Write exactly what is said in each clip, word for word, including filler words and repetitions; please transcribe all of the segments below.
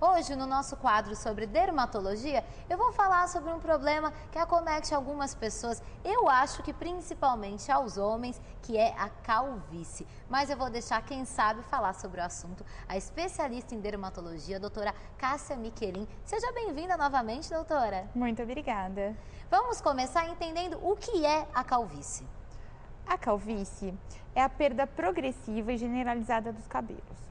Hoje, no nosso quadro sobre dermatologia, eu vou falar sobre um problema que acomete algumas pessoas, eu acho que principalmente aos homens, que é a calvície. Mas eu vou deixar quem sabe falar sobre o assunto, a especialista em dermatologia, a doutora Cássia Michelin. Seja bem-vinda novamente, doutora. Muito obrigada. Vamos começar entendendo o que é a calvície. A calvície é a perda progressiva e generalizada dos cabelos.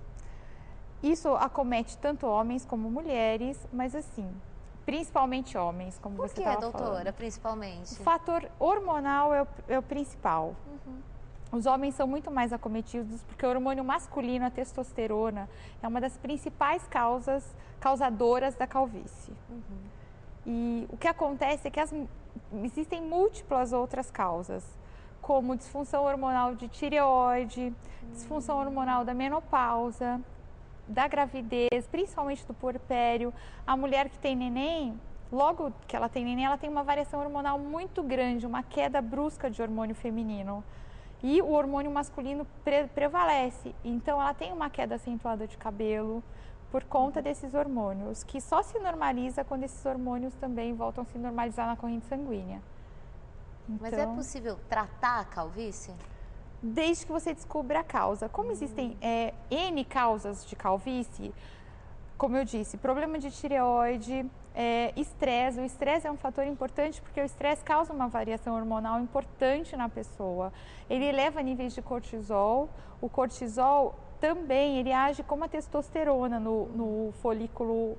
Isso acomete tanto homens como mulheres, mas assim, principalmente homens, como Por você que, estava doutora, falando. principalmente? O fator hormonal é o, é o principal. Uhum. Os homens são muito mais acometidos porque o hormônio masculino, a testosterona, é uma das principais causas, causadoras da calvície. Uhum. E o que acontece é que as, existem múltiplas outras causas, como disfunção hormonal de tireoide, uhum. disfunção hormonal da menopausa, da gravidez, principalmente do puerpério. A mulher que tem neném, logo que ela tem neném, ela tem uma variação hormonal muito grande, uma queda brusca de hormônio feminino. E o hormônio masculino pre prevalece, então ela tem uma queda acentuada de cabelo por conta desses hormônios, que só se normaliza quando esses hormônios também voltam a se normalizar na corrente sanguínea. Então, mas é possível tratar a calvície? Desde que você descubra a causa. Como existem é, N causas de calvície, como eu disse, problema de tireoide, é, estresse. O estresse é um fator importante porque o estresse causa uma variação hormonal importante na pessoa. Ele eleva níveis de cortisol. O cortisol também ele age como a testosterona no, no folículo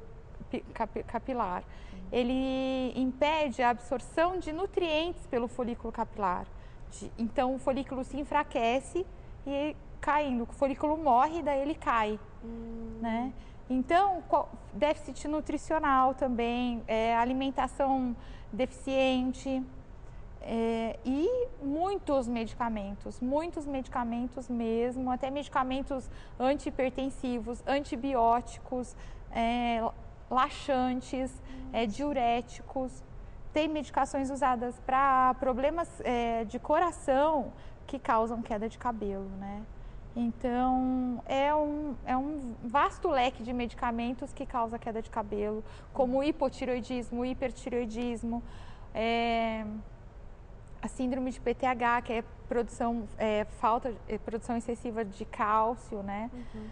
capilar. Ele impede a absorção de nutrientes pelo folículo capilar. Então o folículo se enfraquece e caindo, o folículo morre, daí ele cai, hum. né? Então, déficit nutricional também, é, alimentação deficiente é, e muitos medicamentos, muitos medicamentos mesmo, até medicamentos antihipertensivos, antibióticos, é, laxantes, é, diuréticos. Tem medicações usadas para problemas é, de coração que causam queda de cabelo, né? Então, é um, é um vasto leque de medicamentos que causa queda de cabelo, como o hipotireoidismo, o hipertireoidismo, é, a síndrome de P T H, que é produção, é, falta, é, produção excessiva de cálcio, né? Uhum.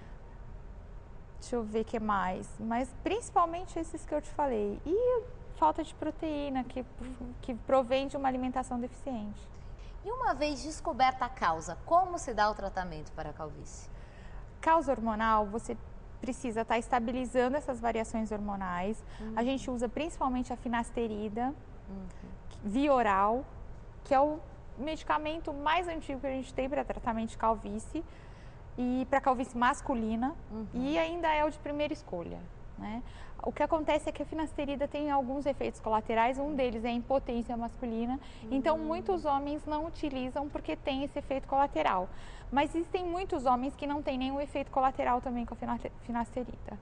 Deixa eu ver o que mais, mas principalmente esses que eu te falei. E falta de proteína, que, que provém de uma alimentação deficiente. E uma vez descoberta a causa, como se dá o tratamento para a calvície? Causa hormonal, você precisa estar estabilizando essas variações hormonais. Uhum. A gente usa principalmente a finasterida, uhum. via oral, que é o medicamento mais antigo que a gente tem para tratamento de calvície, e para calvície masculina, uhum. e ainda é o de primeira escolha. Né? O que acontece é que a finasterida tem alguns efeitos colaterais, um deles é a impotência masculina, uhum. então muitos homens não utilizam porque tem esse efeito colateral. Mas existem muitos homens que não têm nenhum efeito colateral também com a finasterida.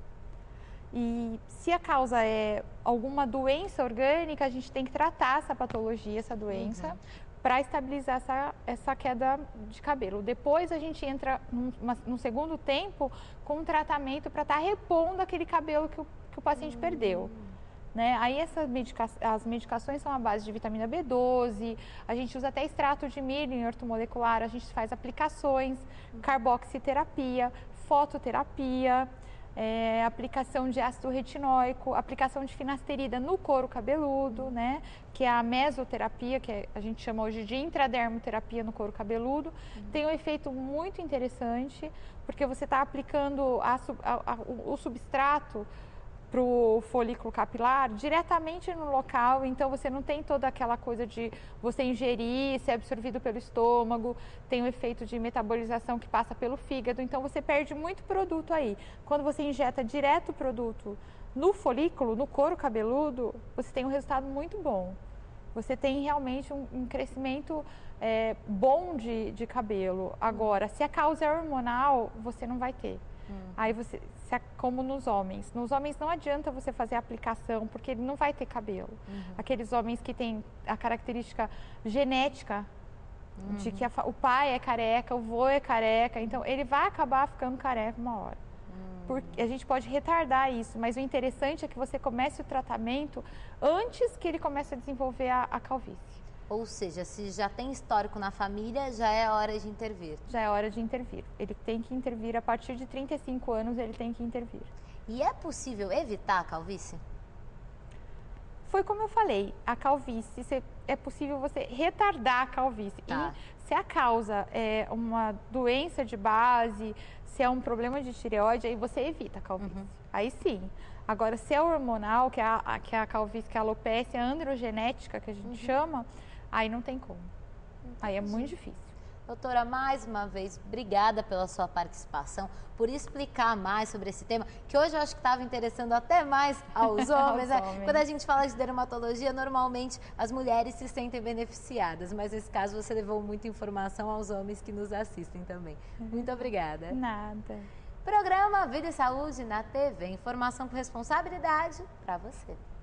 E se a causa é alguma doença orgânica, a gente tem que tratar essa patologia, essa doença, uhum. para estabilizar essa, essa queda de cabelo. Depois a gente entra num, no segundo tempo com um tratamento para estar tá repondo aquele cabelo que o, que o paciente uhum. perdeu. Né? Aí essas medica as medicações são à base de vitamina B doze, a gente usa até extrato de milho em ortomolecular, a gente faz aplicações, uhum. carboxiterapia, fototerapia, É, aplicação de ácido retinóico, aplicação de finasterida no couro cabeludo, né? Que é a mesoterapia, que a gente chama hoje de intradermoterapia no couro cabeludo. Uhum. Tem um efeito muito interessante, porque você está aplicando a, a, a, o substrato para o folículo capilar diretamente no local, então você não tem toda aquela coisa de você ingerir, ser absorvido pelo estômago, tem o efeito de metabolização que passa pelo fígado, então você perde muito produto aí. Quando você injeta direto o produto no folículo, no couro cabeludo, você tem um resultado muito bom. Você tem realmente um, um crescimento é, bom de, de cabelo. Agora, se a causa é hormonal, você não vai ter. Hum. Aí você, se é como nos homens, nos homens não adianta você fazer a aplicação porque ele não vai ter cabelo. Uhum. Aqueles homens que têm a característica genética uhum. de que a, o pai é careca, o vô é careca, então ele vai acabar ficando careca uma hora. Porque a gente pode retardar isso, mas o interessante é que você comece o tratamento antes que ele comece a desenvolver a, a calvície. Ou seja, se já tem histórico na família, já é hora de intervir. Já é hora de intervir. Ele tem que intervir, a partir de trinta e cinco anos ele tem que intervir. E é possível evitar a calvície? Foi como eu falei, a calvície, cê, é possível você retardar a calvície. Tá. E se a causa é uma doença de base, se é um problema de tireoide, aí você evita a calvície. Uhum. Aí sim. Agora, se é hormonal, que é a, que é a calvície, que é a alopecia androgenética, que a gente uhum. chama, aí não tem como. Entendi. Aí é muito difícil. Doutora, mais uma vez, obrigada pela sua participação, por explicar mais sobre esse tema, que hoje eu acho que estava interessando até mais aos homens, né? Homens. Quando a gente fala de dermatologia, normalmente as mulheres se sentem beneficiadas, mas nesse caso você levou muita informação aos homens que nos assistem também. Muito obrigada. Nada. Programa Vida e Saúde na T V. Informação com responsabilidade para você.